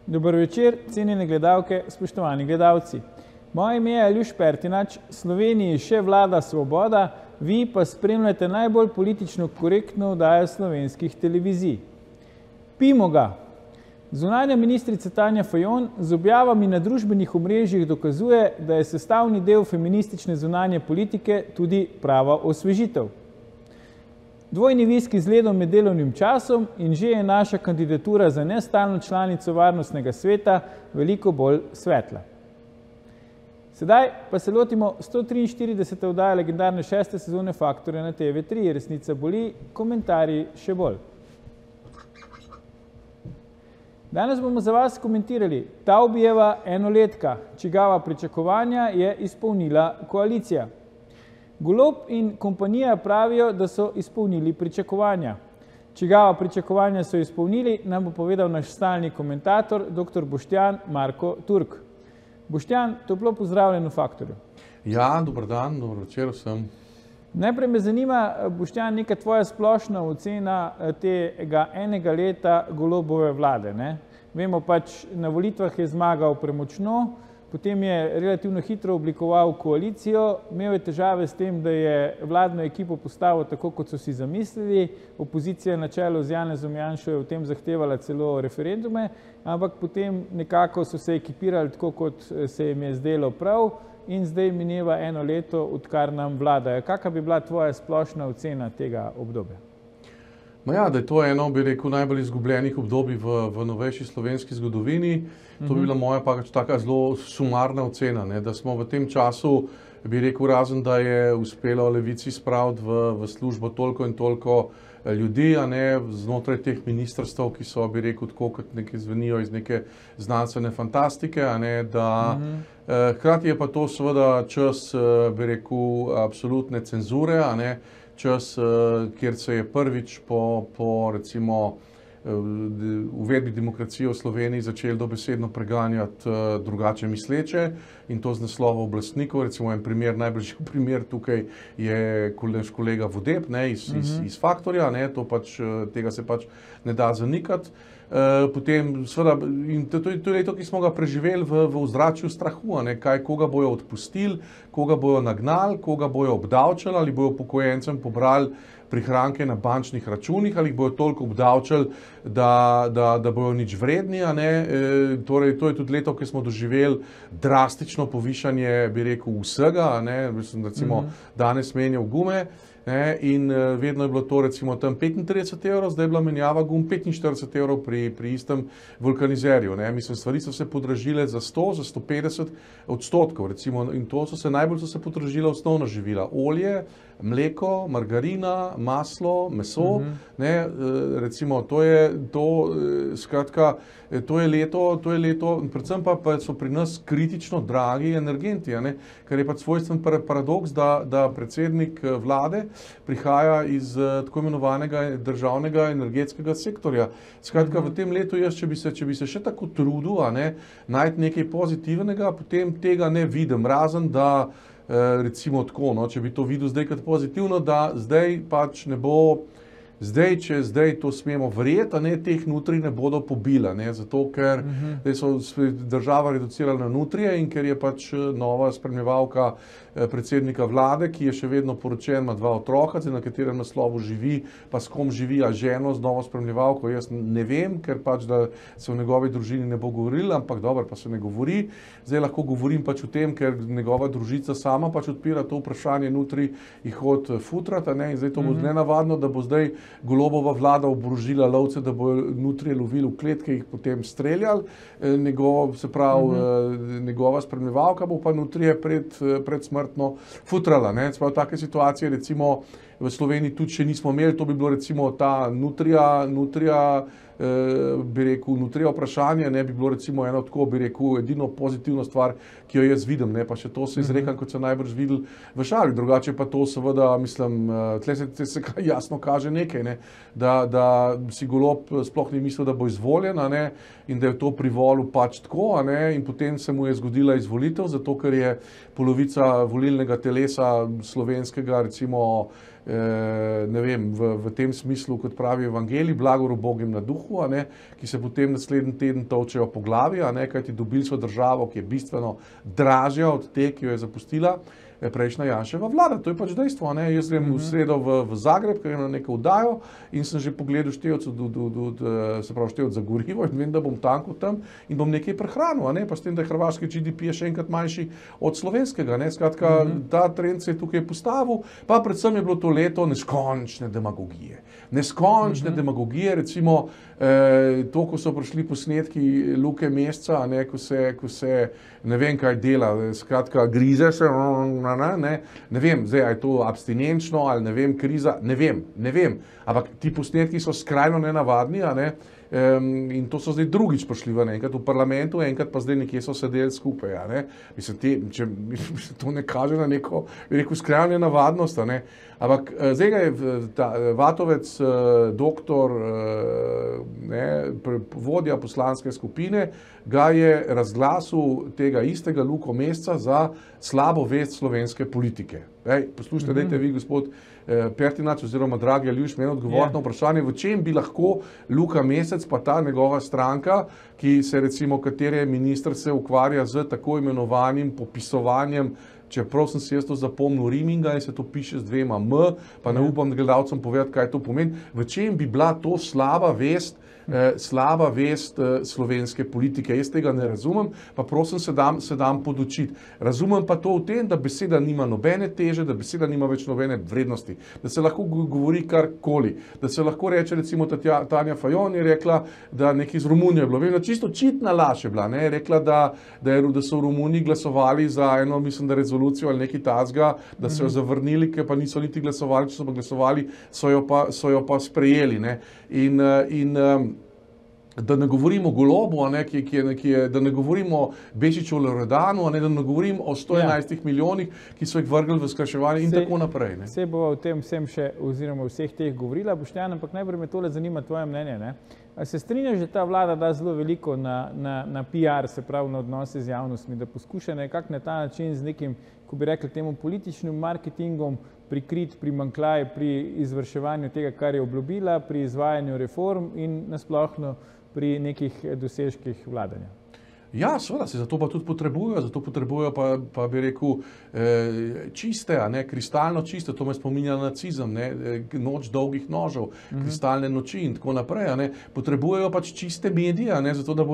Dober večer, cenjene gledalke, spoštovani gledalci. Moje ime je Aljuš Pertinač, Sloveniji še vlada svoboda, vi pa spremljate najbolj politično korektno oddajo slovenskih televizij. Pimo ga! Zunanja ministrica Tanja Fajon z objavami na družbenih omrežjih dokazuje, da je sestavni del feministične zunanje politike tudi prava osvežitev. Dvojni viski z ledom med delovnim časom in že je naša kandidatura za nestalno članico Varnostnega sveta veliko bolj svetla. Sedaj pa se lotimo 143. oddaje legendarne 6. sezone Faktorja na TV3. Resnica boli, komentarji še bolj. Danes bomo za vas komentirali Tavbijeva enoletka, čigava pričakovanja je izpolnila koalicija. Golob in kompanija pravijo, da so izpolnili pričakovanja. Čigava pričakovanja so izpolnili, nam bo povedal naš stalni komentator, dr. Boštjan Marko Turk. Boštjan, toplo pozdravljen v Faktorju. Ja, dober dan, dobro večer vsem. Najprej me zanima, Boštjan, neka tvoja splošna ocena tega enega leta Golobove vlade. Vemo pač, na volitvah je zmagal premočno, potem je relativno hitro oblikoval koalicijo, imel je težave s tem, da je vladno ekipo postavil tako, kot so si zamislili. Opozicija na čelu z Janezom Janšo je v tem zahtevala celo referendume, ampak potem nekako so se ekipirali tako, kot se jim je zdelo prav in zdaj mineva eno leto, odkar nam vladajo. Kakšna bi bila tvoja splošna ocena tega obdobja? Ja, da je to eno, bi rekel, najbolj izgubljenih obdobij v novejši slovenski zgodovini. To bi bila moja pač taka zelo sumarna ocena, da smo v tem času, bi rekel, razen da je uspelo Levici spraviti v službo toliko in toliko ljudi, znotraj teh ministrstv, ki so, bi rekel, tako kot nekaj zvenijo iz neke znanstvene fantastike, da hkrati je pa to seveda čas, bi rekel, absolutne cenzure, čas, kjer se je prvič po recimo uvedbi demokracije v Sloveniji začeli dobesedno preganjati drugače misleče in to z naslova oblastnikov. Recimo en primer, najbližji primer tukaj je naš kolega Vodeb iz Faktorja, tega se pač ne da zanikati. Potem seveda, in to je leto, ki smo ga preživeli v ozračju strahu, koga bojo odpustili, koga bojo nagnali, koga bojo obdavčali, ali bojo upokojencem pobrali prihranke na bančnih računih, ali jih bojo toliko obdavčali, da bojo nič vredni. Torej, to je tudi leto, ki smo doživeli drastično povišanje, bi rekel, vsega, recimo danes menjal gume. In vedno je bilo to recimo tam 35 evrov, zdaj je bila menjava gum 45 evrov pri istem vulkanizerju. Mislim, stvari so se podražile za 100, za 150 odstotkov, recimo, in to najbolj so se podražila osnovna živila. Olje, mleko, margarina, maslo, meso, recimo, to je leto, predvsem pa so pri nas kritično dragi energenti, kar je pa svojstven paradoks, da predsednik vlade prihaja iz tako imenovanega državnega energetskega sektorja. Skratka, v tem letu jaz, če bi se še tako trudil, najti nekaj pozitivnega, potem tega ne vidim, razen da recimo tako, če bi to videl zdaj kot pozitivno, da zdaj pač ne bo, če zdaj to smemo verjeti, teh nutrij ne bodo pobila, zato ker so država reducirala na nutrije in ker je pač nova spremljevalka predsednika vlade, ki je še vedno poročen, ima 2 otroka, na katerem naslovu živi, pa s kom živi, a ženo z novo spremljevalko, jaz ne vem, ker pač da se v njegovi družini ne bo govorilo, ampak dobro, pa se ne govori. Zdaj lahko govorim pač o tem, ker njegova družica sama pač odpira to vprašanje nutrij jih od futrata, in zdaj to bo nenavadno, da bo zdaj Golobova vlada oborožila lovce, da bo nutrije lovili v kletke, jih potem streljali. Njegova spremljevalka bo pa nutrije pred smrtno futrala. Take situacije recimo v Sloveniji tudi še nismo imeli, to bi bilo recimo ta nutrija, bi rekel, nutrija vprašanje, bi bilo recimo eno tako, bi rekel, edino pozitivno stvar, ki jo jaz vidim, pa še to se izrekam, kot se najbrž videli v šali. Drugače pa to seveda, mislim, tle se jasno kaže nekaj, da si Golob sploh ni mislil, da bo izvoljen, in da je to privolil pač tako, in potem se mu je zgodila izvolitev, zato ker je polovica volilnega telesa slovenskega, recimo ne vem, v tem smislu, kot pravi evangelij, blagor ubogim na duhu, ki se potem naslednji teden tolčejo po glavi, kajti dobili so državo, ki je bistveno dražja od te, ki jo je zapustila prejšnja Janševa vlada. To je pač dejstvo. Jaz grem v sredo v Zagreb, ker grem na neko vdajo in sem že pogledal števec, se pravi števec za gorivo in vem, da bom tankal tam in bom nekaj prehranil, pa s tem, da je hrvaški GDP še enkrat manjši od slovenskega. Skratka, ta trend se je tukaj postavil, pa predvsem je bilo to leto neskončne demagogije. Neskončne demagogije, recimo to, ko so prišli posnetki Luke Mesca, ko se ne vem kaj dela, skratka grize se, ne vem, zdaj je to abstinenčno ali ne vem, kriza, ne vem, ampak ti posnetki so skrajno nenavadni, in to so zdaj drugič prišli enkrat v parlamentu, enkrat pa zdaj nekje so sedeli skupaj, Mislim, to ne kaže na neko, rekel, skrajno nenavadnost, ampak zdaj ga je ta Vatovec, doktor, vodja poslanske skupine, ga je razglasil tega istega Luko Mesca za slabo vest slovenske politike. Poslušajte, dajte vi, gospod Pertinač, oziroma dragi Aljuš, meni odgovoriti na vprašanje, v čem bi lahko Luka Mesec pa ta njegova stranka, ki se recimo, katere minister se ukvarja z tako imenovanim popisovanjem, čeprav sem si jaz to zapomnil riminga in se to piše z 2 M, pa ne upam gledalcem povedati, kaj to pomeni, v čem bi bila to slaba vest slovenske politike. Jaz tega ne razumem, pa prosim se dam podučiti. Razumem pa to v tem, da beseda nima nobene teže, da beseda nima več nobene vrednosti, da se lahko govori karkoli, da se lahko reče, recimo Tanja Fajon je rekla, da nekaj iz Romunije je bilo, vem, čisto očitna laž je bila, je rekla, da so v Romuniji glasovali za eno, mislim, da rezolucijo ali nekaj takega, da so jo zavrnili, ker pa niso niti glasovali, če so pa glasovali, so jo pa sprejeli, in da ne govorimo o Golobu, da ne govorimo o Bešiču Loredanu, da ne govorimo o 111 milijonih, ki so jih vrgli v skrajševanje in tako naprej. Saj bova o tem vsem še, oziroma vseh teh govorila, Boštjan, ampak najprej me tole zanima tvoje mnenje. A se strinjaš, da ta vlada da zelo veliko na PR, se pravi na odnose z javnostmi, da poskuša nekako na ta način z nekim, ko bi rekli temu, političnim marketingom prikriti primanjkljaj pri izvrševanju tega, kar je obljubila, pri izvajanju reform in nasplošno pri nekih dosežkih vladanja? Ja, seveda, se zato pa tudi potrebujejo pa bi rekel čiste, kristalno čiste, to me spominja na nacizem, noč dolgih nožev, kristalne noči in tako naprej, potrebujejo pač čiste medije, zato da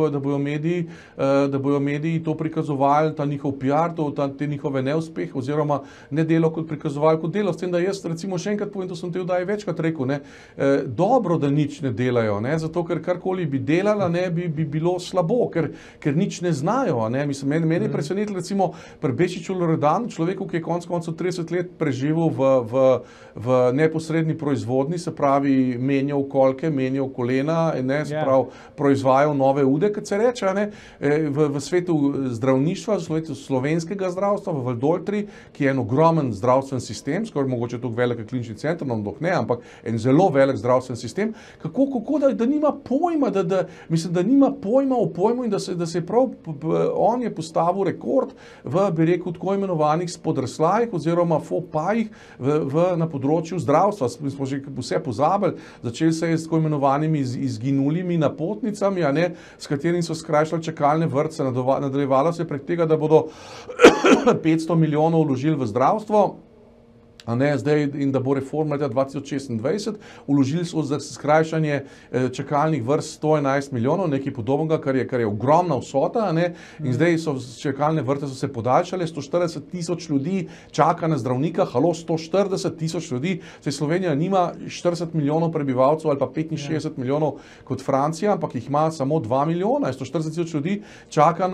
bojo mediji to prikazovali, ta njihov PR, te njihove neuspehe oziroma ne delo kot prikazovali kot delo, s tem, da jaz recimo še enkrat povem, to sem te vdaji večkrat rekel, dobro, da nič ne delajo, zato ker karkoli bi delala, bi bilo slabo, ker nič ne znajo, Mislim, meni je presenetilo recimo pri Bešiču Loredanu, človeku, ki je konec koncev 30 let preživel v neposredni proizvodnji, se pravi menjal kolke, menjal kolena, se pravi proizvajal nove ude, kot se reče, v svetu zdravništva, v svetu slovenskega zdravstva, v Valdoltri, ki je en ogromen zdravstven sistem, skoraj mogoče tukaj velik klinični center, ampak en zelo velik zdravstven sistem, kako da nima pojma, mislim, da nima pojma o pojmu in da se prav on je postavil rekord bi rekel, tako imenovanih spodrsljajih oziroma fopajih na področju zdravstva. Smo že vse pozabili, začeli se je s tako imenovanimi izginulimi napotnicami, s katerimi so skrajšali čakalne vrste, nadaljevalo se prek tega, da bodo 500 milijonov vložili v zdravstvo, zdaj in da bo reforma leta 2026, vložili so za skrajšanje čakalnih vrst 111 milijonov, nekaj podobnega, kar je ogromna vsota, in zdaj so čakalne vrste so se podaljšale, 140 tisoč ljudi čaka na zdravnika, 140 tisoč ljudi, saj Slovenija nima 40 milijonov prebivalcev ali pa 65 milijonov kot Francija, ampak jih ima samo 2 milijona, 140 tisoč ljudi čaka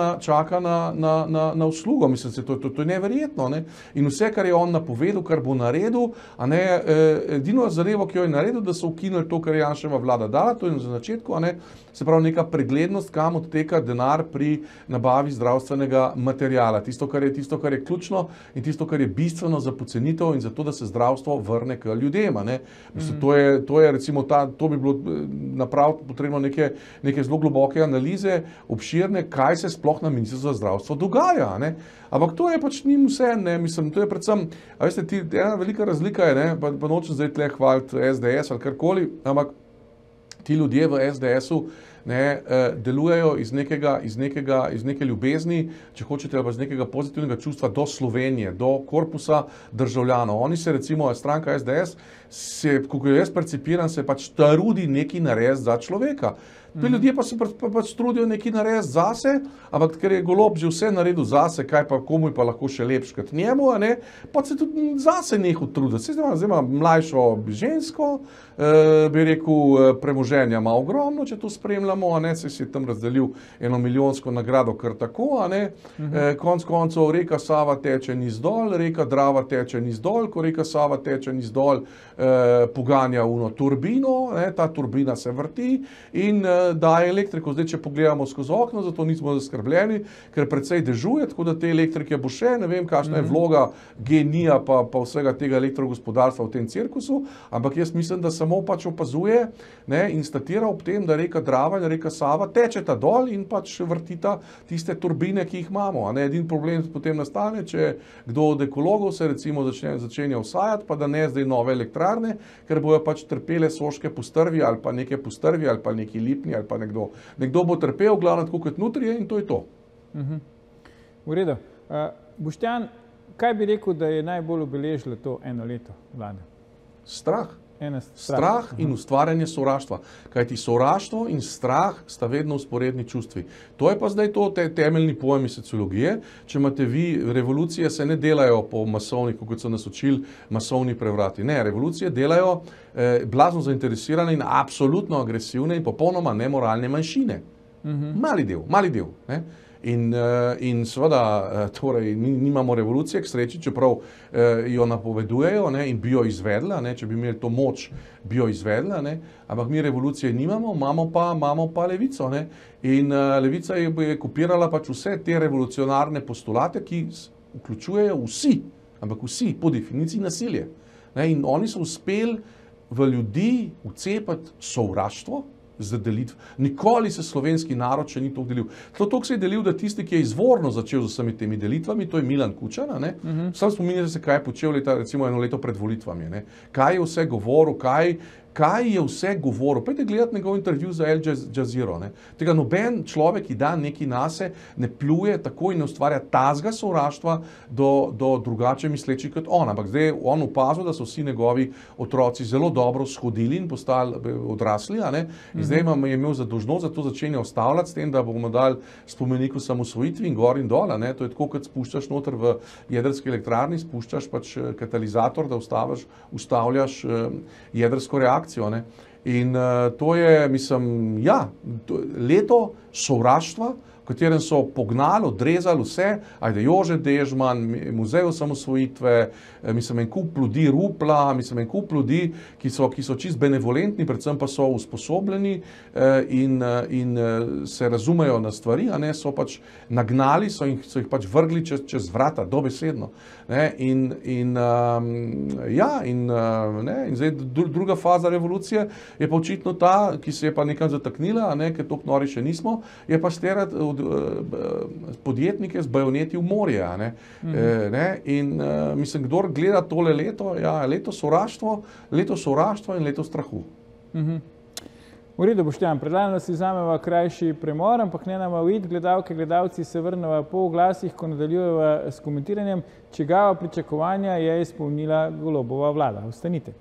na uslugo, mislim, to je neverjetno, in vse, kar je on napovedal, kar bo naredil, edino zadevo, ki jo je naredil, da so ukinili to, kar je Janševa vlada dala, to je na začetku, se pravi neka preglednost, kam odteka denar pri nabavi zdravstvenega materiala. Tisto, kar je ključno in tisto, kar je bistveno za pocenitev in za to, da se zdravstvo vrne k ljudem. Mislim, to je recimo to bi bilo napraviti potrebno neke zelo globoke analize, obširne, kaj se sploh na Ministrstvu za zdravstvo dogaja. Ampak to je pač njim vse, mislim, to je predvsem, a veste, ena ena velika razlika je, ne, pa nočem zdaj tle hvaliti SDS ali karkoli, ampak ti ljudje v SDS-u delujejo iz neke ljubezni, če hočete, ali pa iz nekega pozitivnega čustva do Slovenije, do korpusa državljanov. Oni se recimo, stranka SDS, kako jaz percipiram, se pač trudi nekaj narediti za človeka. Ti ljudje pa se pač trudijo nekaj narediti zase, ampak ker je Golob že vse naredil zase, kaj pa komu je pa lahko še lepš kot njemu, pa se tudi zase nehal truditi. Zdaj ima mlajšo žensko, bi rekel, premoženja ima ogromno, če to spremljamo, se si tam razdelil 1 milijonsko nagrado kar tako, konc koncev reka Sava teče nizdol, reka Drava teče nizdol, ko reka Sava teče nizdol, poganja uno turbino, ta turbina se vrti in daje elektriko. Zdaj, če pogledamo skozi okno, zato nismo zaskrbljeni, ker precej dežuje, tako da te elektrike bo še, ne vem, kakšna je vloga GEN-I-ja pa vsega tega elektrogospodarstva v tem cirkusu, ampak jaz mislim, da samo pač opazuje in statira ob tem, da reka Drava in reka Sava tečeta dol in pač vrtita tiste turbine, ki jih imamo. Edin problem potem nastane, če kdo od ekologov se recimo začenja vsajati, pa da ne zdaj nove elektrarne, ker bojo pač trpele soške postrvi ali pa neke postrvi ali pa neki lipni ali pa nekdo. Nekdo bo trpel, glavno tako kot nutrije in to je to. V redu. Boštjan, kaj bi rekel, da je najbolj obeležilo to eno leto vlade? Strah. Strah in ustvarjanje sovraštva. Kajti sovraštvo in strah sta vedno vzporedni čustvi. To je pa zdaj to temeljni pojmi sociologije. Če imate vi, revolucije se ne delajo po masovnih, kot so nas učili, masovni prevrati. Ne, revolucije delajo blazno zainteresirane in absolutno agresivne in popolnoma nemoralne manjšine. Mali del. In seveda, torej, nimamo revolucije, k sreči, čeprav jo napovedujejo in bi jo izvedla, če bi imeli to moč, bi jo izvedla, ampak mi revolucije nimamo, imamo pa levico. In levica je kopirala pač vse te revolucionarne postulate, ki vključujejo vsi, ampak vsi, po definiciji nasilje. In oni so uspeli v ljudi vcepati sovraštvo, za delitve. Nikoli se slovenski narod še ni toliko delil. Toliko se je delil, da tisti, ki je izvorno začel z vsemi temi delitvami, to je Milan Kučan, Sam spominjate se, kaj je počel recimo 1 leto pred volitvami, Kaj je vse govoril, kaj je vse govoril. Pojdite gledati njegov intervju za Al Jazeero. Tega noben človek, ki da nekaj nase, ne pljuje tako in ne ustvarja tazga sovraštva do drugače mislečih kot on. Ampak zdaj on opazil, da so vsi njegovi otroci zelo dobro shodili in postali odrasli. In zdaj je imel dolžnost, zato začenja ustavljati s tem, da bomo dali spomenik osamosvojitvi in gor in dol. To je tako, kot spuščaš noter v jedrski elektrarni, spuščaš pač katalizator, da ustavljaš jedrsko reakcijo. In to je, mislim, leto sovraštva, v katerem so pognali, odrezali vse, ajde Jože Dežman, muzej osamosvojitve, mislim, en kup ljudi Rupla, mislim, en kup ljudi, ki so čist benevolentni, predvsem pa so usposobljeni in se razumejo na stvari, so pač nagnali, so jih pač vrgli čez vrata, dobesedno. In zdaj druga faza revolucije je pa očitno ta, ki se je pa nekam zataknila, ker toliko nori še nismo, je pa sterati podjetnike z bajoneti v morje. In mislim, kdor gleda tole leto, leto sovraštva in leto strahu. V redu, Boštjan, predlagam, da si vzameva krajši premor, ampak ne nama uiti, gledalke, gledalci se vrneva po oglasih, ko nadaljujeva s komentiranjem, čigava pričakovanja je izpolnila Golobova vlada. Ostanite.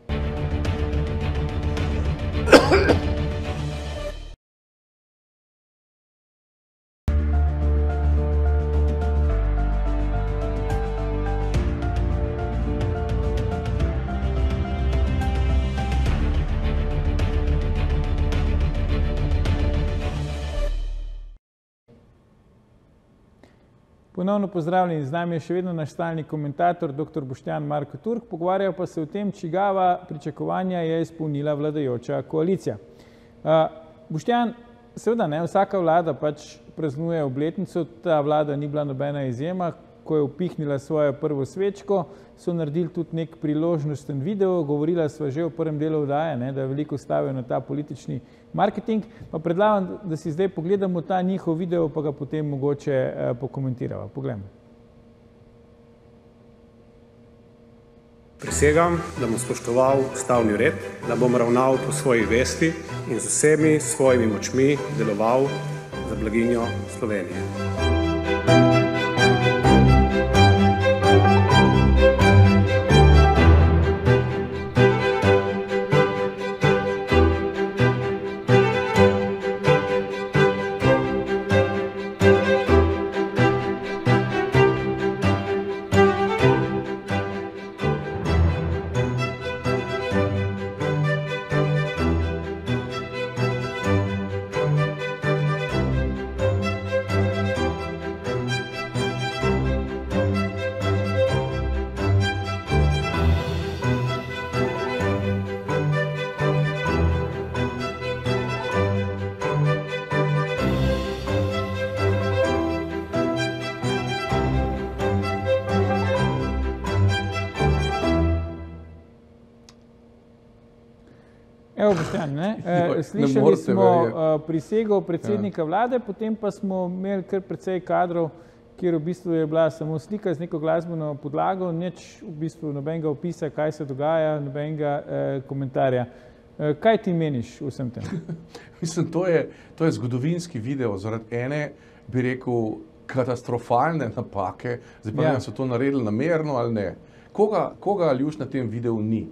Ponovno pozdravljeni, z nami je še vedno naš stalni komentator, dr. Boštjan Marko Turk. Pogovarjajo pa se o tem, čigava pričakovanja je izpolnila vladajoča koalicija. Boštjan, seveda ne, vsaka vlada pač praznuje obletnico, ta vlada ni bila nobena izjema. Ko je upihnila svojo prvo svečko, so naredili tudi nek priložnosten video, govorila sva že v prvem delu oddaje, da veliko stavijo na ta politični marketing, pa predlagam, da si zdaj pogledamo ta njihov video, pa ga potem mogoče pokomentirava. Poglejmo. Prisegam, da bom spoštoval ustavni red, da bom ravnal po svoji vesti in z vsemi svojimi močmi deloval za blaginjo Slovenije. Evo, Boštjan, slišali smo prisego predsednika vlade, potem pa smo imeli kar precej kadrov, kjer v bistvu je bila samo slika z neko glasbeno podlago, nič v bistvu nobenega opisa, kaj se dogaja, nobenega komentarja. Kaj ti meniš v vsem tem? Mislim, to je zgodovinski video zaradi ene, bi rekel, katastrofalne napake. Zdaj pa so to naredili namerno ali ne. Koga Aljuš na tem videu ni?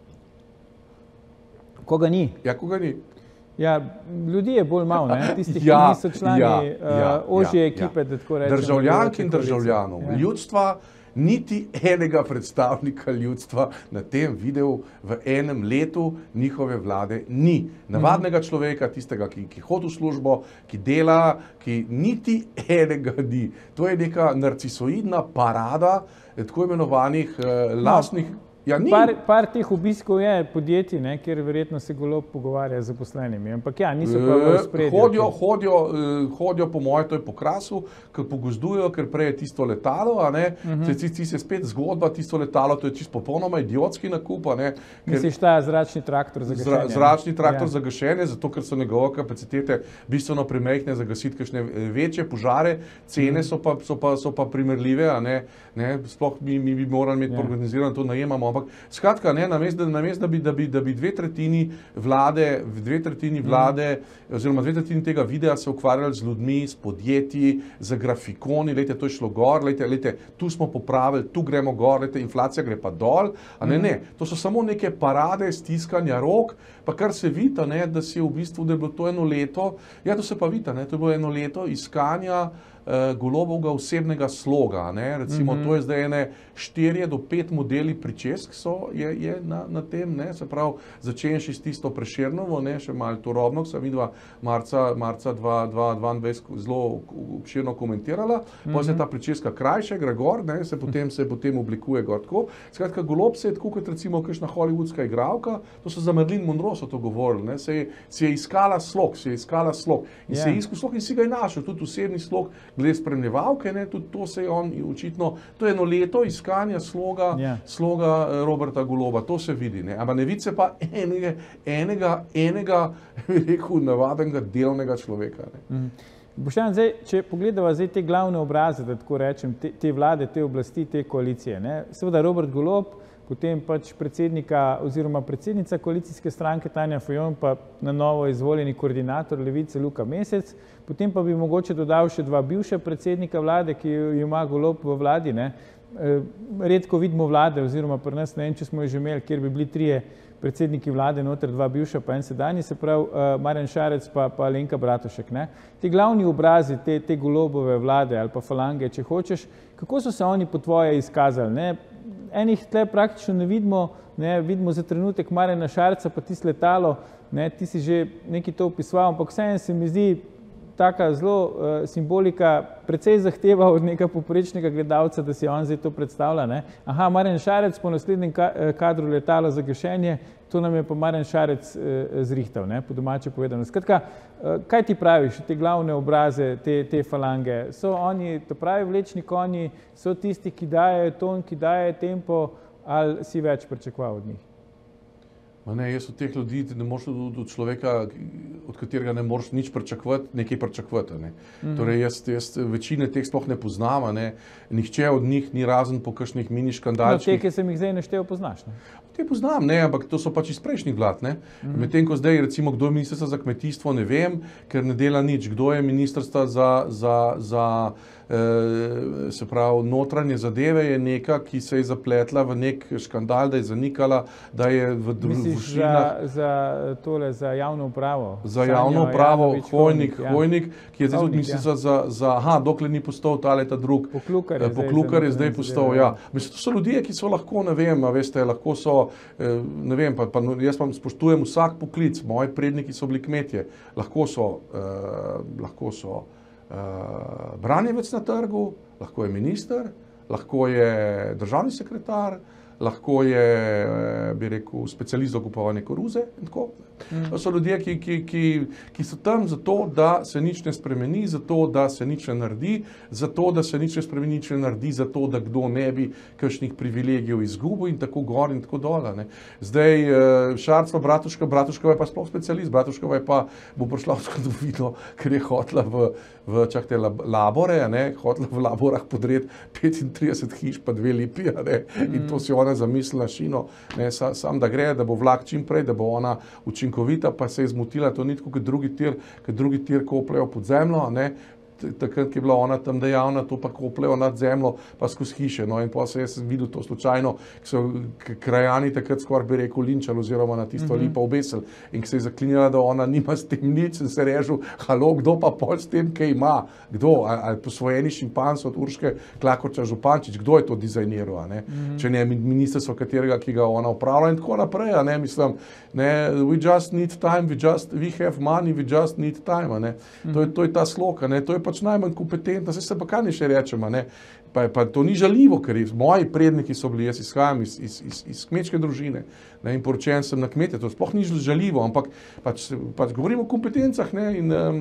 Koga ni? Ja, koga ni? Ja, ljudi je bolj malo, tisti, ki niso člani ožje ekipe, da tako rečemo. Državljank in državljanov, ljudstva, niti enega predstavnika ljudstva na tem videu v enem letu njihove vlade ni. Navadnega človeka, tistega, ki hodi v službo, ki dela, ki niti enega ni. To je neka narcisoidna parada tako imenovanih lastnih. Ja, par teh obiskov je podjetij, kjer verjetno se Golob pogovarja z zaposlenimi, ampak ja, niso pa v ospredju. Hodijo po moje, to je po Krasu, ker pogozdujo, ker prej je tisto letalo, ti se spet zgodba, tisto letalo, to je čisto popolnoma idiotski nakup. Misliš ta zračni traktor za gašenje? Zračni traktor za gašenje, zato ker so njegove kapacitete bistveno premajhne za gasiti kakšne večje požare, cene so pa primerljive, sploh mi bi morali imeti organizirano to najemamo. Ampak skratka, namesto da bi dve tretjini vlade oziroma dve tretjini tega videa se ukvarjali z ljudmi, s podjetji, z grafikoni, to je šlo gor, tu smo popravili, tu gremo gor, inflacija gre pa dol, ne, to so samo neke parade stiskanja rok, pa kar se vidi, da si v bistvu, da je bilo to eno leto, ja, to se pa vidi, to je bilo eno leto iskanja Golobovega osebnega sloga, recimo to je zdaj 4 do 5 modeli pričesk je na tem, se pravi, začenši s tisto Prešernovo, še malo Turobno, sem videla marca 2022 zelo obširno komentirala, potem se ta pričeska krajša, gre gor, se potem oblikuje gor tako. Skratka, Golob se je tako kot recimo kakšna hollywoodska igralka, to so za Marilyn Monroe so to govorili, si je iskala slog in se je iskal slog in si ga je našel, tudi osebni slog, glede spremljevalke, tudi to se je on očitno, to je eno leto iskanja sloga Roberta Goloba, to se vidi, ampak ne vidi se pa enega rekel, navadnega delovnega človeka. Boštjan, zdaj, če pogledava zdaj te glavne obraze, da tako rečem, te vlade, te oblasti, te koalicije, seveda Robert Golob, potem pač predsednika oziroma predsednica koalicijske stranke Tanja Fajon, pa na novo izvoljeni koordinator Levice Luka Mesec, potem pa bi mogoče dodal še dva bivša predsednika vlade, ki jo ima Golob v vladi. Redko vidimo vlade oziroma pri nas, ne vem, če smo jo že imeli, kjer bi bili 3 predsedniki vlade, noter 2 bivša pa en sedanji, se pravi Marjan Šarec pa Alenka Bratušek. Ti glavni obrazi te Golobove vlade ali pa falange, če hočeš, kako so se oni po tvoje izkazali? Enih tle praktično ne vidimo, vidimo za trenutek Marjana Šarca pa tisto letalo, ti si že nekaj to opisoval, ampak vseeno se mi zdi taka zelo simbolika precej zahteva od nekega povprečnega gledalca, da si on zdaj to predstavlja. Aha, Marjan Šarec po naslednjem kadru letalo za gašenje, to nam je pa Marjan Šarec zrihtal, po domače povedano. Skratka, kaj ti praviš, te glavne obraze, te falange? So oni, to pravi vlečni konji, so tisti, ki dajejo ton, ki dajejo tempo, ali si več pričakoval od njih? Ne, jaz od teh ljudi ne moreš od človeka, od katerega ne moreš nič pričakovati, nekaj pričakovati. Ne. Torej jaz večine teh sploh ne poznam, ne. Nihče od njih ni razen po kakšnih mini škandalčkih. No, te, ki sem jih zdaj naštel, poznaš, ne? Te poznam, ne, ampak to so pač iz prejšnjih vlad, ne. Medtem ko zdaj, recimo, kdo je ministrstva za kmetijstvo, ne vem, ker ne dela nič. Kdo je ministrstva za se pravi, notranje zadeve, je neka, ki se je zapletla v nek škandal, da je zanikala, da je v družinah. Misliš za javno upravo? Za javno upravo, Hojnik, ki je zdaj tudi ministrstva dokler ni postal ta drug. Poklukar je zdaj postal, ja. Mislim, to so ljudje, ki so lahko, ne vem, veste, lahko so, ne vem, jaz pa spoštujem vsak poklic, moji predniki so bili kmetje, lahko so branjevec na trgu, lahko je minister, lahko je državni sekretar, lahko je, bi rekel, specialist za kupovanje koruze in tako. To so ljudje, ki so tam zato, da se nič ne spremeni, zato, da se nič ne naredi, zato, da se nič ne spremeni, nič ne naredi, zato, da kdo ne bi kakšnih privilegijev izgubil in tako gor in tako dole. Ne. Zdaj, Šarc pa Bratuškova je pa sploh specialist, Bratuškova je pa bo prišla v zgodovino, ker je hotela v labore, ne, hotela v laborah podreti 35 hiš pa 2 lipi, ne, in to si ona zamislila šino, ne, sam da gre, da bo vlak čim prej, da bo ona učinkovita, pa se je zmotila, to ni tako, kot drugi tir kopljejo pod zemljo, ne, takrat, ki je bila ona tam dejavna, to pa kopljejo nad zemljo, pa skozi hiše, no, in pa se jaz videl to slučajno, ki so krajani takrat skoraj bi rekel linčali oziroma na tisto lipo obesili in ki se je zaklinjala, da ona nima s tem nič in se režil, halo, kdo pa pol s tem, kaj ima, kdo, ali posvojeni šimpanz od Urške Klakočar Župančič, kdo je to dizajniral, ne, če ne ministrstvo katerega, ki ga ona upravlja in tako naprej, ne, mislim, ne, we just need time, we have money, we just need time, ne, to je ta slog, ne, to je pač najmanj kompetentna, se pa kaj ne še rečemo, ne, pa to ni žaljivo, ker moji predniki so bili, jaz izhajam iz kmečke družine, ne, in poročen sem na kmete, to sploh ni žaljivo, ampak pač govorimo o kompetencah, ne,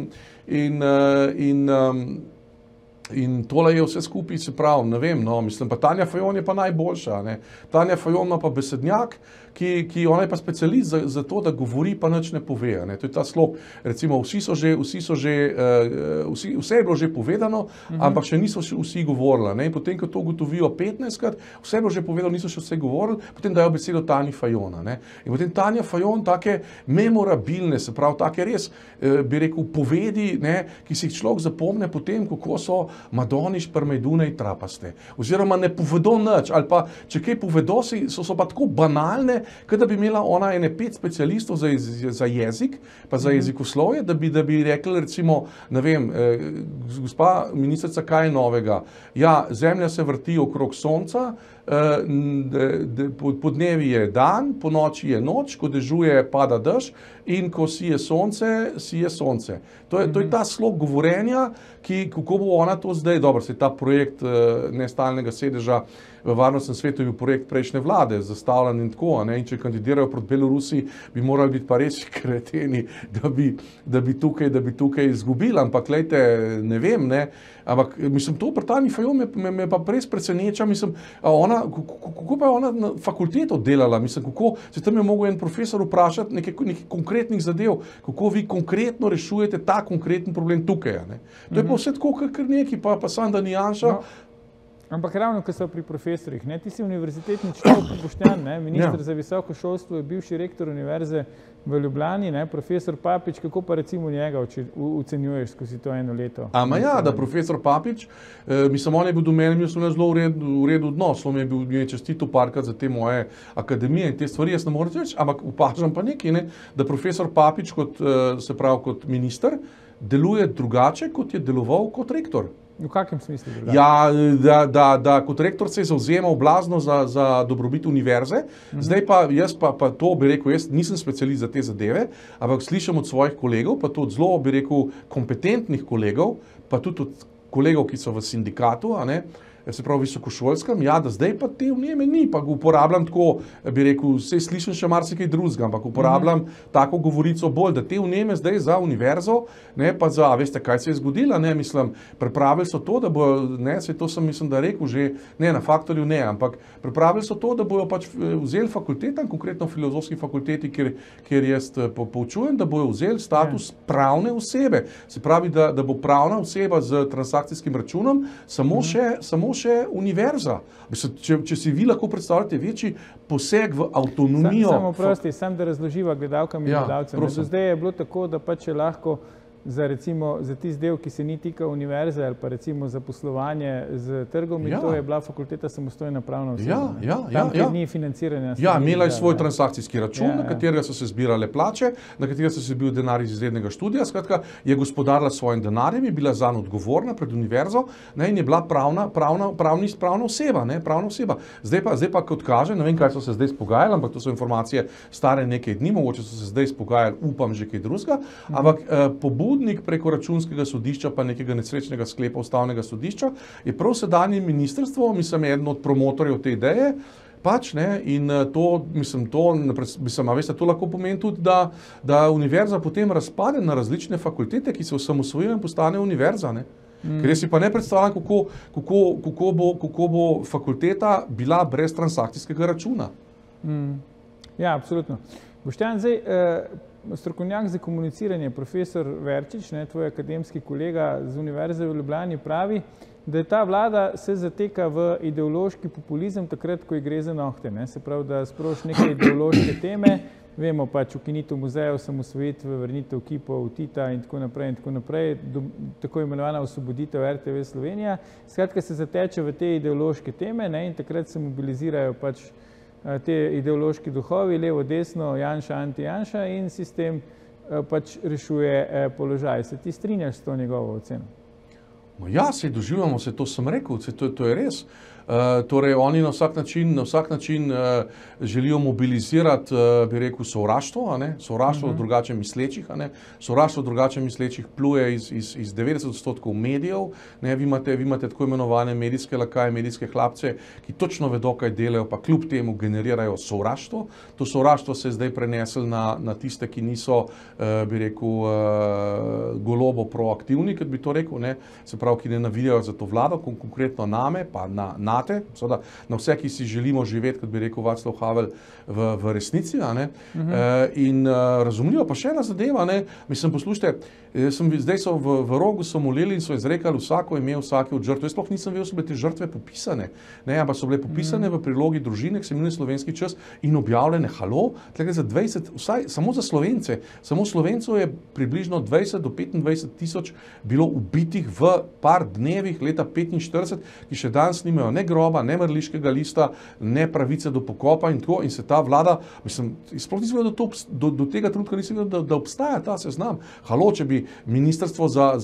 in tole je vse skupaj, se pravi, ne vem, no, mislim, pa Tanja Fajon je pa najboljša, ne, Tanja Fajon ima pa besednjak, ki ona je pa specialist za to, da govori, pa nič ne pove, ne, to je ta slog, recimo, vse je bilo že povedano, ampak še niso vsi govorili, ne, in potem, ko to ugotovijo 15krat, vse je bilo že povedano, niso še vse govorili, potem dajo besedo Tanji Fajona, ne, in potem Tanja Fajon take memorabilne, se pravi, take res, bi rekel, povedi, ne, ki si jih človek zapomne potem, kako so Madoni šparmejdunej trapaste, oziroma ne povedo nič, ali pa, če kaj povedo, so pa tako banalne, kot da bi imela ona ene 5 specialistov za jezik, pa za jezikoslovje, da bi rekli, recimo, ne vem, gospa ministrica, kaj je novega? Ja, zemlja se vrti okrog sonca, podnevi je dan, po noči je noč, ko dežuje, pada dež in ko sije sonce. To je ta slog govorenja, kako bo ona to zdaj, dobro, se ta projekt nestalnega sedeža v varnostnem svetu je bil projekt prejšnje vlade, zastavljen in tako, ne, in če kandidirajo proti Belorusiji, bi morali biti pa res kreteni, da bi tukaj izgubili, ampak glejte, ne vem, ne, ampak mislim, to pri Tanji Fajon me pa res preseneča, mislim, kako pa je ona na fakulteto delala, mislim, kako, se tam je mogel en profesor vprašati nekaj konkretnih zadev, kako vi konkretno rešujete ta konkreten problem tukaj, ne. To je pa vse tako, kar neki, pa sam da ni Janša. No. Ampak ravno, ko so pri profesorjih, ne, ti si univerzitetni človek, Boštjan, ne, minister za visoko šolstvo je bivši rektor univerze v Ljubljani, ne, profesor Papič, kako pa recimo njega ocenjuješ skozi to eno leto? Da profesor Papič, mislim, on je bil do mene, imel sem zelo v redu odnos, on mi je čestitil parkrat za te moje akademije in te stvari, jaz ne morem reči, ampak opažam pa nekaj, ne, da profesor Papič kot minister deluje drugače, kot je deloval kot rektor. V kakem smislu drugače? Ja, da kot rektor se je zavzemal blazno za dobrobit univerze, zdaj pa jaz pa to bi rekel, jaz nisem specialist za te zadeve, ampak slišim od svojih kolegov, pa tudi zelo bi rekel kompetentnih kolegov, pa tudi od kolegov, ki so v sindikatu, a ne, se pravi visokošolskem, ja, da zdaj pa te vneme ni, pa ga uporabljam tako, bi rekel, vse slišim še marsikaj drugega, ampak uporabljam tako govorico bolj, da te vneme zdaj za univerzo, ne, pa za, veste, kaj se je zgodilo, ne, mislim, pripravili so to, da bojo, ne, se to sem, mislim, da rekel že, ne, na Faktorju ne, ampak pripravili so to, da bojo pač vzeli fakultetam, konkretno filozofski fakulteti, kjer jaz poučujem, da bojo vzeli status pravne osebe, se pravi, da bo pravna oseba z transakcijskim računom samo še univerza. Če si vi lahko predstavljate večji poseg v avtonomijo. Samo prosti, da razloživa gledalkam in gledalcem. Do zdaj je bilo tako, da pač je lahko za tisti del, ki se ni tika univerze ali pa recimo za poslovanje z trgom in to je bila fakulteta samostojna pravna oseba. Tam, kjer ni financiranja. Ja, imela je svoj transakcijski račun, na katerega so se zbirale plače, na katerega so se bil denar iz izrednega študija, skratka, je gospodarila svojim denarjem, je bila zanj odgovorna pred univerzo, ne, in je bila pravna oseba, ne, pravna oseba. Zdaj pa, kot kaže, ne vem, kaj so se zdaj spogajali, ampak to so informacije stare nekaj dni, mogoče so se zdaj spogajali, upam, že kaj drugega, ampak pobudnik preko računskega sodišča pa nekega nesrečnega sklepa ustavnega sodišča je prav sedanje ministrstvo, mislim, eden od promotorjev te ideje, pač, ne, in to, mislim, a veste, to lahko pomeni tudi, da univerza potem razpade na različne fakultete, ki se osamosvojijo in postane univerza, ne. Ker jaz si pa ne predstavljam, kako bo fakulteta bila brez transakcijskega računa. Ja, absolutno. Boštjan, zdaj, strokovnjak za komuniciranje, profesor Verčič, tvoj akademski kolega z Univerze v Ljubljani, pravi, da ta vlada se zateka v ideološki populizem takrat, ko gre za nohte. Se pravi, da sproš neke ideološke teme, vemo pač ukinitev muzejev, osamosvojitve, vrnitev kipov, Tita in tako naprej, tako imenovana osvoboditev RTV Slovenija. Skratka, se zateče v te ideološke teme in takrat se mobilizirajo pač te ideološki duhovi, levo, desno, Janša, anti-Janša in sistem pač rešuje položaj. Se ti strinjaš s to njegovo oceno? Ja, se doživljamo, to sem rekel, to je res. Torej, oni na vsak način želijo mobilizirati, bi rekel, sovraštvo, sovraštvo drugače mislečih, sovraštvo drugače mislečih pluje iz 90% medijev, vi imate tako imenovane medijske lakaje, medijske hlapce, ki točno vedo, kaj delajo, pa kljub temu generirajo sovraštvo. To sovraštvo se je zdaj preneslo na tiste, ki niso, bi rekel, golobo proaktivni, kot bi to rekel, se pravi, ki ne navijajo za to vlado, konkretno name, pa na vse, ki si želimo živeti, kot bi rekel Václav Havel, v resnici. In razumljivo pa še ena zadeva, mislim, poslušajte, zdaj so v Rogu so molili in so izrekali vsako ime, vsake od žrtve. Jaz sploh nisem vedel, so bile te žrtve popisane, ampak so bile popisane v prilogi družine, ki se imenuje Slovenski čas in objavljene. Halo, tle gre za 20, vsaj samo za Slovence. Samo Slovencov je približno 20 do 25 tisoč bilo ubitih v par dnevih leta 45, ki še danes nimajo ne groba, ne mrliškega lista, ne pravice do pokopa in tako. In se ta vlada, mislim, sploh nisem vedel, do tega trenutka nisem vedel, da obstaja ta seznam. Halo, če bi ministrstvo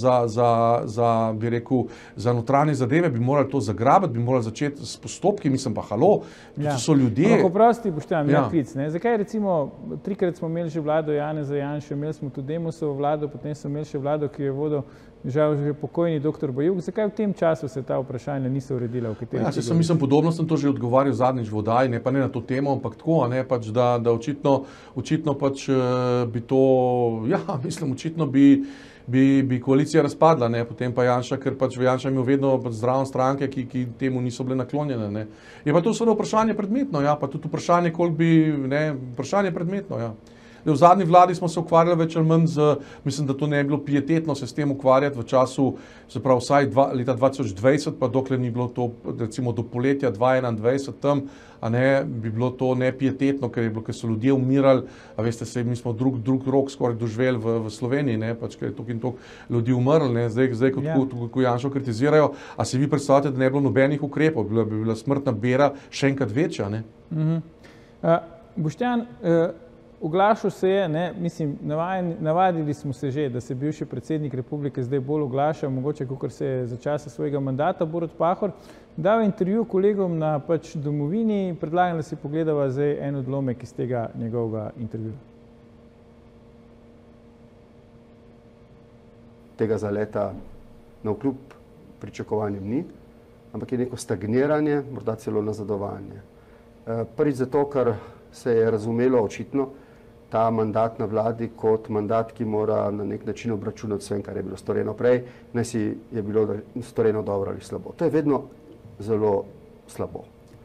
bi rekel, za notranje zadeve bi morali to zagrabiti, bi morali začeti s postopki, mislim pa halo, to so ljudje. Ampak oprosti, Boštjan, klic, zakaj recimo, 3-krat smo imeli že vlado Janeza Janše, imeli smo tudi Demosovo vlado, potem smo imeli še vlado, ki je vodil žal že pokojni dr. Bajuk. Zakaj v tem času se ta vprašanja niso uredila? Mislim, podobno sem to že odgovarjal zadnjič v oddaji, ne pa ne na to temo, ampak tako, pač, da očitno pač bi to, ja, mislim, očitno bi koalicija razpadla, potem pa Janša, ker pač Janša imel vedno zraven stranke, ki temu niso bile naklonjene. Je pa to seveda vprašanje predmetno, pa tudi vprašanje, koliko bi, vprašanje predmetno, V zadnji vladi smo se ukvarjali več ali manj mislim, da to ne bi bilo pietetno se s tem ukvarjati v času, se pravi, vsaj leta 2020, pa dokler ni bilo to, recimo do poletja 2021 tam, bi bilo to nepietetno, ker so ljudje umirali, veste, mi smo drug rok skoraj doživeli v Sloveniji, pač, ker je toliko in toliko ljudi umrli, zdaj ko Janšo kritizirajo, a si vi predstavljate, da ne bi bilo nobenih ukrepov, bi bila smrtna bera še enkrat večja, Boštjan, oglašal se je, mislim, navadili smo se že, da se bivši predsednik republike zdaj bolj oglaša, mogoče kakor se je za časa svojega mandata, Borut Pahor, dal intervju kolegom na pač Domovini in predlagam, da si pogledava zdaj en odlomek iz tega njegovega intervjuja. Tega zaleta navkljub pričakovanjem ni. ampak je neko stagniranje, morda celo nazadovanje. Prvič zato, ker se je razumelo očitno ta mandat na vladi kot mandat, ki mora na nek način obračunati vsem, kar je bilo storjeno prej, naj si je bilo storjeno dobro ali slabo. To je vedno zelo slabo.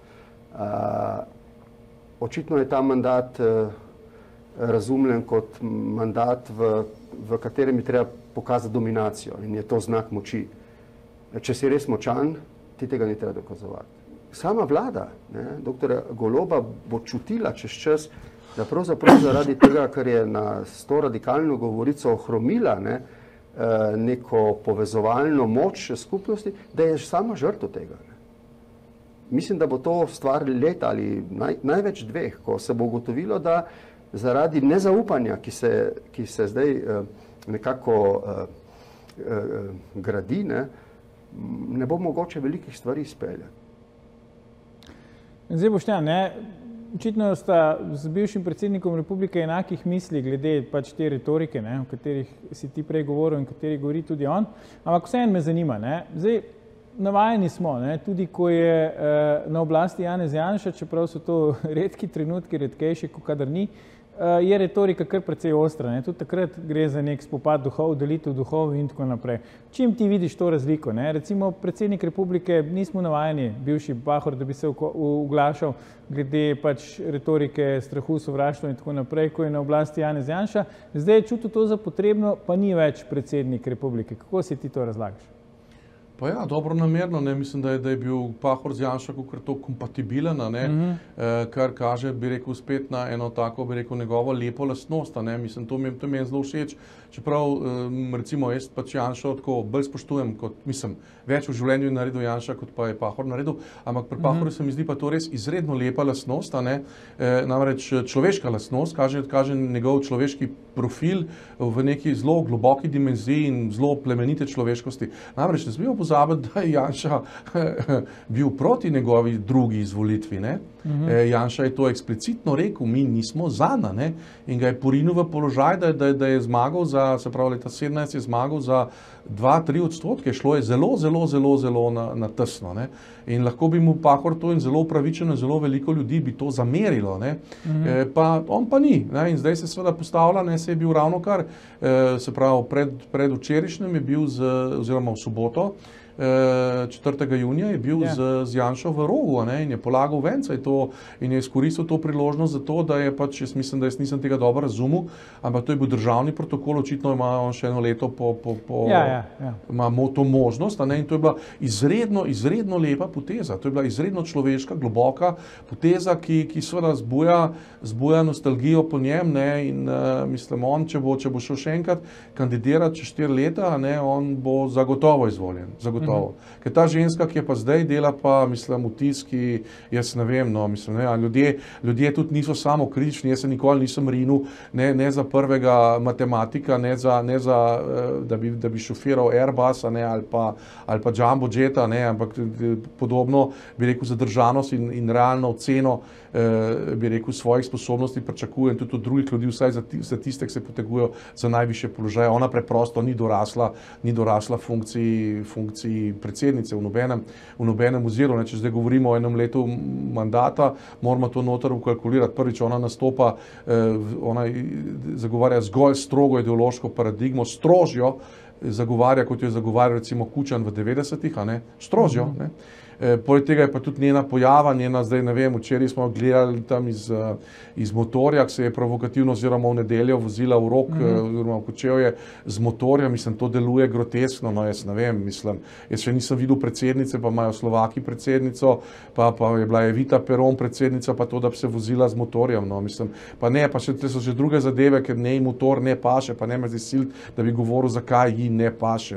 Očitno je ta mandat razumljen kot mandat, v katerem je treba pokazati dominacijo in je to znak moči. Če si res močan, ti tega ni treba dokazovati. Sama vlada, doktora Goloba, bo čutila čez čas, da pravzaprav zaradi tega, ker je na s to radikalno govorico ohromila neko povezovalno moč skupnosti, da je sama žrtev tega. Mislim, da bo to stvar leta ali največ 2, ko se bo ugotovilo, da zaradi nezaupanja, ki se zdaj nekako gradi, ne bo mogoče velikih stvari izpeljati. Zdaj, Boštjan, očitno sta z bivšim predsednikom republike enakih misli glede pač te retorike, o katerih si ti prej govoril in kateri govori tudi on. Ampak vseeno me zanima, zdaj navajeni smo, tudi ko je na oblasti Janez Janša, čeprav so to redki trenutki, redkejši, kot kadar ni, je retorika kar precej ostra. Tudi takrat gre za nek spopad duhov, delitev duhov in tako naprej. Čim ti vidiš to razliko? Recimo predsednik republike, nismo navajeni, bivši Pahor, da bi se oglašal glede pač retorike strahu, sovraštva in tako naprej, ko je na oblasti Janez Janša. Zdaj je čutil to za potrebno, pa ni več predsednik republike. Kako si ti to razlagaš? Pa ja, dobro namerno, mislim, da je bil Pahor z Janša kakor to kompatibilen, kar kaže, bi rekel, spet na eno tako, bi rekel, njegovo lepo lastnost, mislim, to mi je zelo všeč, čeprav, recimo, jaz pač Janšo tako bolj spoštujem, kot, mislim, več v življenju je naredil Janša, kot pa je Pahor naredil, ampak pri Pahorju se mi zdi pa to res izredno lepa lastnost, namreč človeška lastnost, kaže njegov človeški profil v neki zelo globoki dimenziji in zelo plemenite človeškosti. Namreč ne smemo pozabiti, da je Janša bil proti njegovi drugi izvolitvi. Janša je to eksplicitno rekel, mi nismo zana, in ga je porinil v položaj, da je zmagal se pravi leta 17 je zmagal za 2-3 odstotke, šlo je zelo na tesno. In lahko bi mu Pahor to in zelo upravičeno, zelo veliko ljudi bi to zamerilo. Pa on pa ni. In zdaj se seveda postavlja, se je bil ravno kar, se pravi pred včerajšnjem je bil, oziroma v soboto, 4. junija je bil z Janšo v Rogu in je polagal vence in je izkoristil to priložnost za to, da je pač, jaz mislim, da jaz nisem tega dobro razumel, ampak to je bil državni protokol, očitno ima on še eno leto ima to možnost in to je bila izredno lepa poteza, to je bila izredno človeška, globoka poteza, ki seveda zbuja nostalgijo po njem in mislim, on, če bo šel še enkrat kandidirati čez 4 leta, on bo zagotovo izvoljen, zagotovo. Ker ta ženska, ki je pa zdaj dela, pa mislim, vtis, ki jaz ne vem, mislim, ljudje tudi niso samo kritični, jaz se nikoli nisem rinil, ne za prvega matematika, ne za da bi šofiral Airbus ali pa Jumbo Jeta, ampak podobno bi rekel zadržanost in realno oceno bi rekel svojih sposobnosti pričakujem tudi od drugih ljudi, vsaj za tiste, ki se potegujejo za najvišje položaje. Ona preprosto ni dorasla funkciji predsednice v nobenem oziru. Če zdaj govorimo o enem letu mandata, moramo to noter vkalkulirati. Prvič, ona nastopa, ona zagovarja zgolj strogo ideološko paradigmo, strožjo zagovarja, kot jo je zagovarjal recimo Kučan v 90-ih, strožjo. Poleg tega je pa tudi njena pojava, zdaj ne vem, včeraj smo gledali tam iz motorja, ki se je provokativno oziroma v nedeljo vozila v Rog, oziroma v Kočevje z motorja, mislim, to deluje groteskno, jaz ne vem, mislim, jaz še nisem videl predsednice, pa imajo Slovaki predsednico, pa je bila Evita Peron predsednica, pa to, da bi se vozila z motorjem, mislim, pa še so že druge zadeve, ker njej motor ne paše, pa ne me zdaj silt, da bi govoril, zakaj ji ne paše,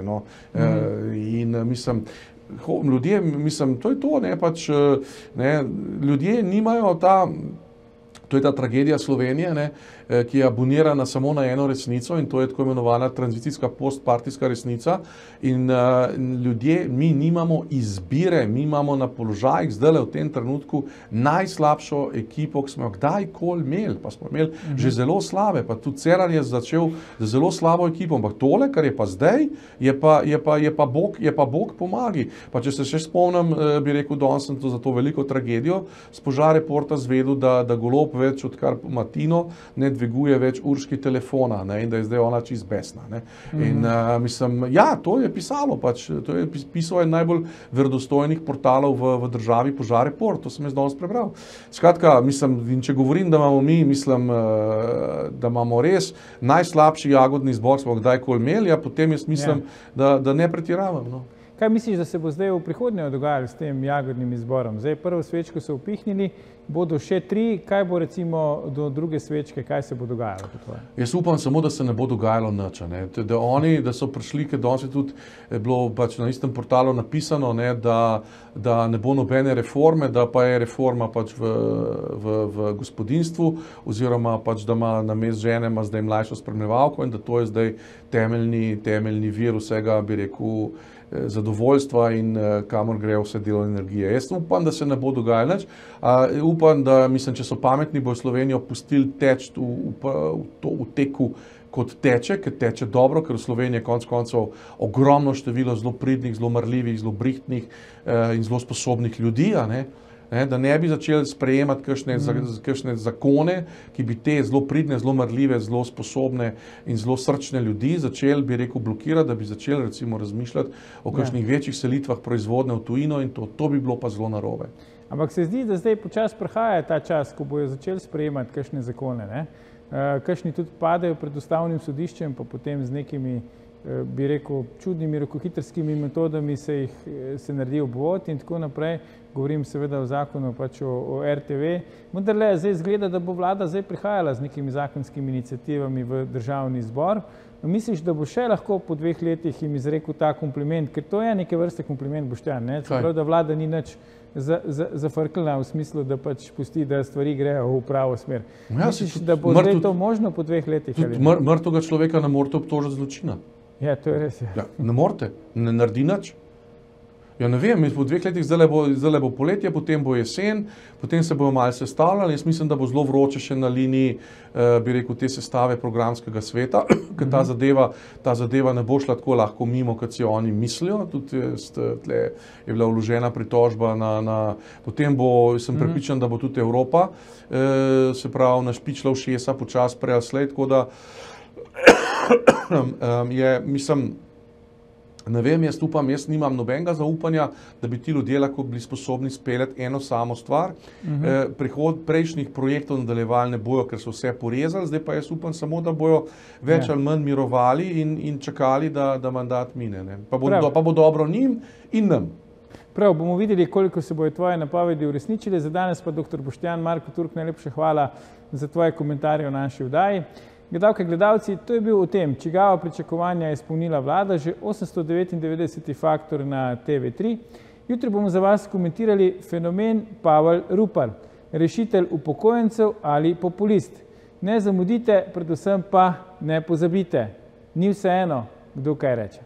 in mislim, ljudje, mislim, to je to, ljudje nimajo To je ta tragedija Slovenije, ne, ki je abonirana samo na eno resnico in to je tako imenovana tranzicijska postpartijska resnica. In ljudje, mi nimamo izbire, mi imamo na položajih zdaj v tem trenutku najslabšo ekipo, ki smo jo kdajkoli imeli, pa smo imeli že zelo slabe, pa tudi Cerar je začel z zelo slabo ekipo, ampak tole, kar je pa zdaj, je pa Bog pomagi. Pa če se še spomnim, bi rekel, danes sem to za to veliko tragedijo s Požar Reporta zvedel, da Golob več odkar Matino ne dviguje več Urški telefona, ne, in da je zdaj ona čist besna. Ne. In mislim, ja, to je pisalo, pač, to je pisal en najbolj verodostojnih portalov v državi Požar Report, to sem jaz danes prebral. Skratka, mislim, in če govorim, da imamo mi, mislim, da imamo res najslabši jagodni zbor, smo kdajkoli imeli, a potem jaz mislim, da ne pretiravam. No. Kaj misliš, da se bo zdaj v prihodnje dogajalo s tem jagodnim izborom? Zdaj prvo svečko so upihnili, bodo še 3, kaj bo recimo do druge svečke, kaj se bo dogajalo? Jaz upam samo, da se ne bo dogajalo nič, ne. Da so prišli, ker danes je tudi bilo pač na istem portalu napisano, ne, da ne bo nobene reforme, da pa je reforma pač v gospodinjstvu oziroma pač, da ima namesto žene ima zdaj mlajšo spremljevalko in da to je zdaj temeljni vir vsega, bi rekel, zadovoljstva in kamor grejo vse delovne energije. Jaz upam, da se ne bo dogajalo nič. Upam, da, mislim, če so pametni, bojo Slovenijo pustili teči v teku kot teče, ker teče dobro, ker v Sloveniji je konec koncev ogromno število zelo pridnih, zelo marljivih, zelo brihtnih in zelo sposobnih ljudi, a ne? Da ne bi začeli sprejemati kakšne zakone, ki bi te zelo pridne, zelo marljive, zelo sposobne in zelo srčne ljudi začeli, bi rekel, blokirati, da bi začeli recimo razmišljati o kakšnih večjih selitvah proizvodnje v tujino in to bi bilo pa zelo narobe. Ampak se zdi, da zdaj počasi prihaja ta čas, ko bojo začeli sprejemati kakšne zakone, ne? Kakšni tudi padejo pred ustavnim sodiščem, pa potem z nekimi, bi rekel, čudnimi rokohitrskimi metodami se naredi obvod in tako naprej. Govorim seveda o zakonu pač o RTV. Vendarle zdaj izgleda, da bo vlada zdaj prihajala z nekimi zakonskimi iniciativami v državni zbor. Misliš, da bo še lahko po 2 letih jim izrekel ta kompliment, ker to je neke vrste kompliment, Boštjan, ne? Čeprav, da vlada ni nič zafrkljena v smislu, da pač pusti, da stvari grejo v pravo smer. Misliš, da bo zdaj to možno po 2 letih? Mrtvega človeka ne morete obtožiti zločina. Ja, to je res. Ja, ne morete, ne naredi nič. Ja, ne vem, po 2 letih zdaj bo poletje, potem bo jesen, potem se bojo malo sestavljali. Jaz mislim, da bo zelo vroče še na liniji, bi rekel, te sestave programskega sveta, ker ta zadeva ne bo šla tako lahko mimo, kot si oni mislijo. Tudi tle je bila vložena pritožba potem sem prepričan, da bo tudi Evropa, se pravi, našpičila ušesa počasi prej ali slej, tako da mislim, ne vem, jaz upam, jaz nimam nobenega zaupanja, da bi ti ljudje lahko bili sposobni speljati eno samo stvar. Prejšnjih projektov nadaljevali ne bojo, ker so vse porezali, zdaj pa jaz upam samo, da bojo več ali manj mirovali in čakali, da mandat mine. Ne. Pa bo dobro njim in nam. Prav, bomo videli, koliko se bojo tvoje napovedi uresničile. Za danes pa dr. Boštjan Marko Turk, najlepša hvala za tvoje komentarje v naši oddaji. Gledalke, gledalci, to je bil o tem, čigava pričakovanja je izpolnila vlada, že 899. faktor na TV3. Jutri bomo za vas komentirali fenomen Pavel Rupar, rešitelj upokojencev ali populist. Ne zamudite, predvsem pa ne pozabite. Ni vseeno, kdo kaj reče.